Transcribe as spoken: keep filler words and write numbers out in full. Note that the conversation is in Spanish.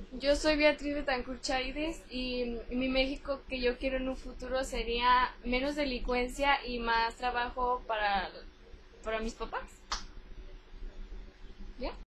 Yo soy Beatriz Betancourt Chaides y mi México que yo quiero en un futuro sería menos delincuencia y más trabajo para, para mis papás. ¿Ya?